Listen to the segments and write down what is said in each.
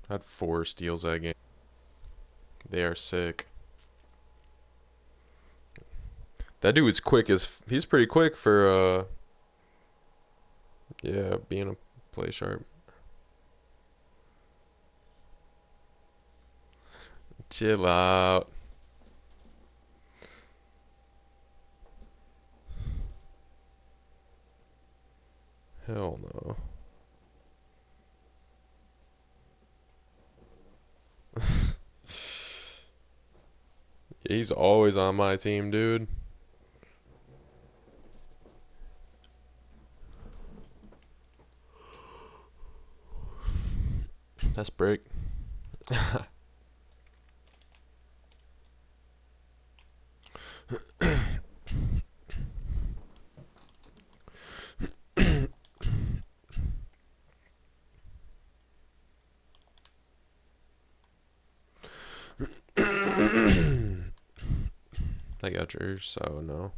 Had 4 steals that game. They are sick. That dude is quick as he's pretty quick for yeah, being a play sharp. Chill out. Hell no. He's always on my team, dude. That's break. I got yours, so no.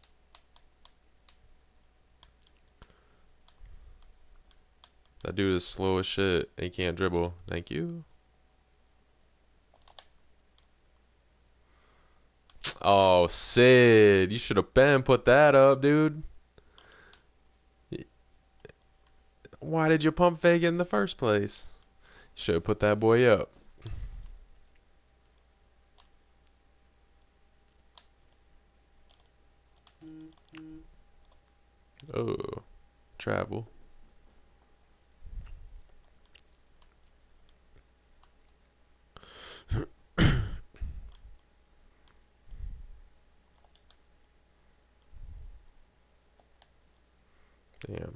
That dude is slow as shit. And he can't dribble. Thank you. Oh, Sid. You should have been put that up, dude. Why did you pump fake it in the first place? Should have put that boy up. Oh, travel. Damn.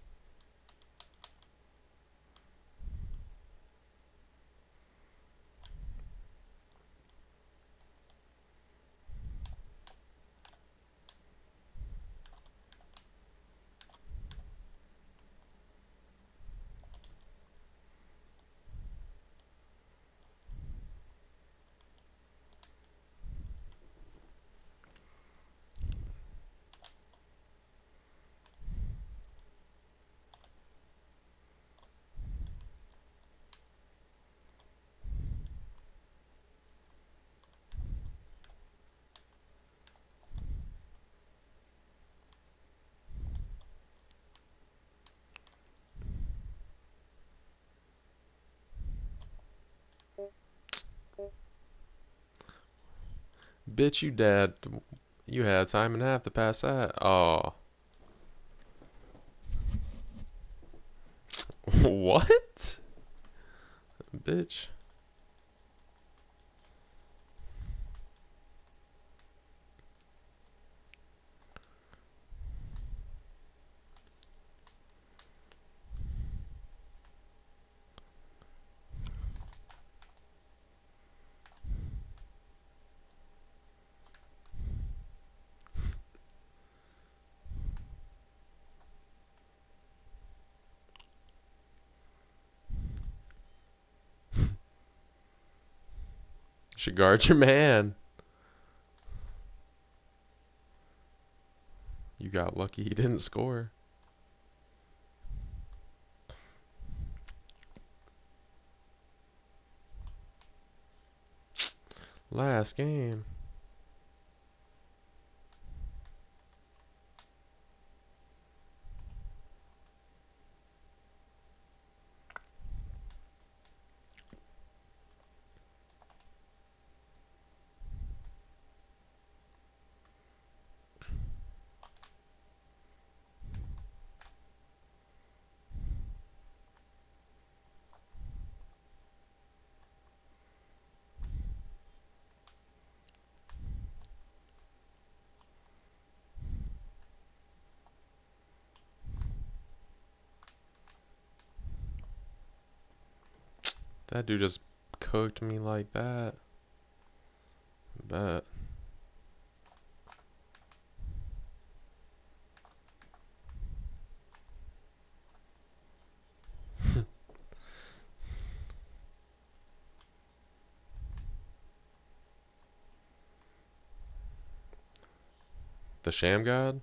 Bitch, you dad. You had time and a half to pass that. Oh. What? Bitch. Should guard your man. You got lucky he didn't score. Last game. That dude just cooked me like that. Bet. The Sham God?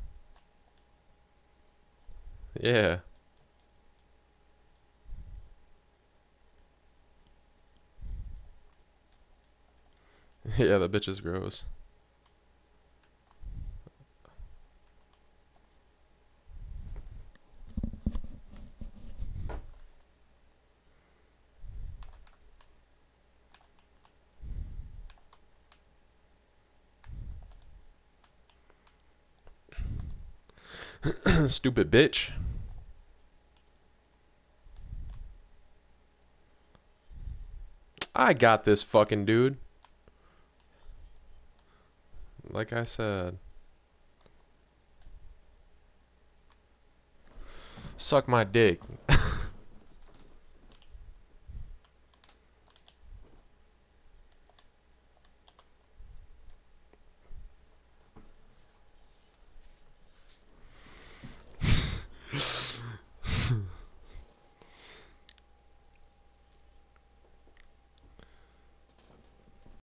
Yeah. Yeah, that bitch is gross. Stupid bitch. I got this fucking dude. Like I said. Suck my dick.